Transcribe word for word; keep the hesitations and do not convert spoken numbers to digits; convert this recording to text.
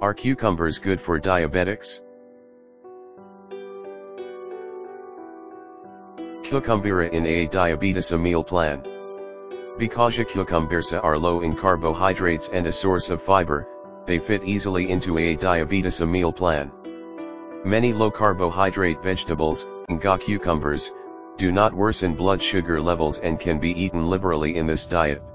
Are cucumbers good for diabetics? Cucumbers in a diabetes meal plan. Because cucumbers are low in carbohydrates and a source of fiber, they fit easily into a diabetes meal plan. Many low-carbohydrate vegetables, cucumbers, do not worsen blood sugar levels and can be eaten liberally in this diet.